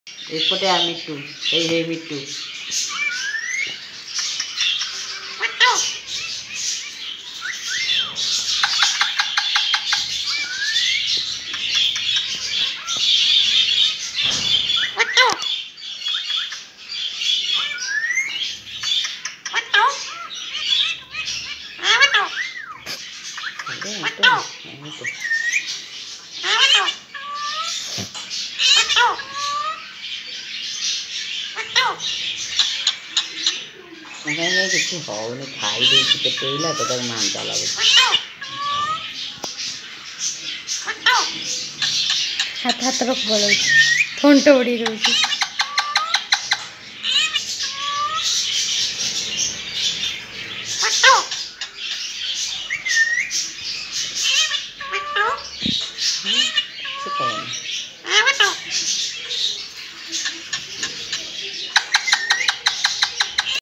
एपटे आ मिट्टू हे मिट्टू किसी होने खाई दे पेला तो मानता लगे हाथ हाथ रख बोलो फोन तो उड़ी रोची